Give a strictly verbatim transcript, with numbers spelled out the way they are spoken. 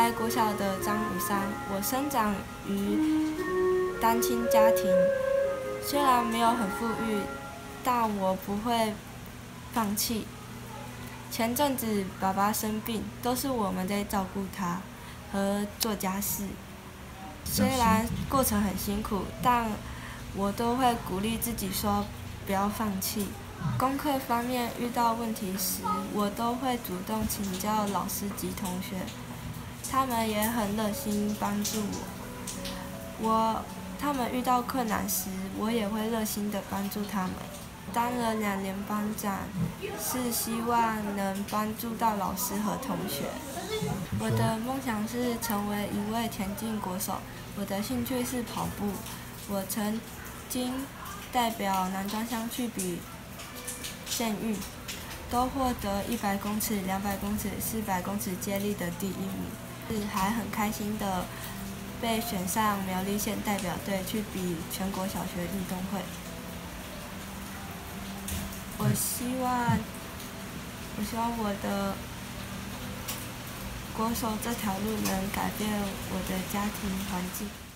来国小的张武山，我生长于单亲家庭，虽然没有很富裕，但我不会放弃。前阵子爸爸生病，都是我们在照顾他和做家事。虽然过程很辛苦，但我都会鼓励自己说不要放弃。功课方面遇到问题时，我都会主动请教老师及同学，他们也很热心帮助我。我他们遇到困难时，我也会热心的帮助他们。当了两年班长，是希望能帮助到老师和同学。我的梦想是成为一位田径国手，我的兴趣是跑步。我曾经代表南庄乡去比县运，都获得一百公尺、两百公尺、四百公尺接力的第一名，是还很开心的被选上苗栗县代表队去比全国小学运动会。我希望，我希望我的国手这条路能改变我的家庭环境。